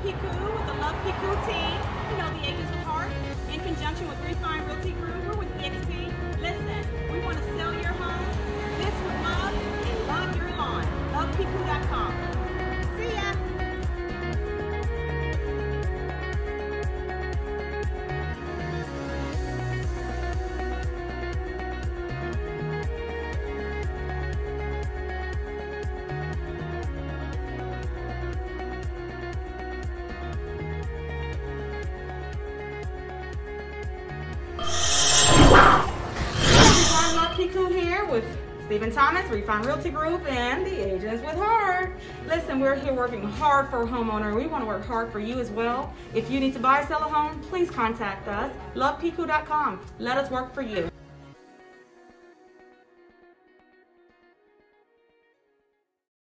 Picou with the Love Picou team. You know, the agents with heart. In conjunction with Refine Realty Group, we're with EXP. Listen, we want to sell your home, this with love, and love your lawn. LovePicou.com. See ya. Picou here with Stephen Thomas, Refine Realty Group, and the Agents with Heart. Listen, we're here working hard for a homeowner. We want to work hard for you as well. If you need to buy or sell a home, please contact us. LovePicou.com. Let us work for you.